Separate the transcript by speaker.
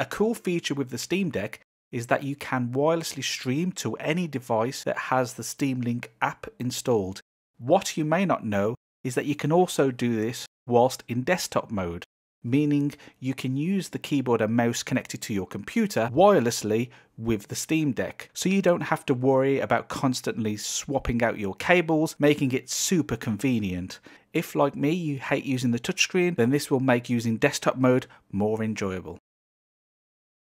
Speaker 1: A cool feature with the Steam Deck is that you can wirelessly stream to any device that has the Steam Link app installed. What you may not know is that you can also do this whilst in desktop mode, meaning you can use the keyboard and mouse connected to your computer wirelessly with the Steam Deck, so you don't have to worry about constantly swapping out your cables, making it super convenient. If, like me, you hate using the touchscreen, then this will make using desktop mode more enjoyable.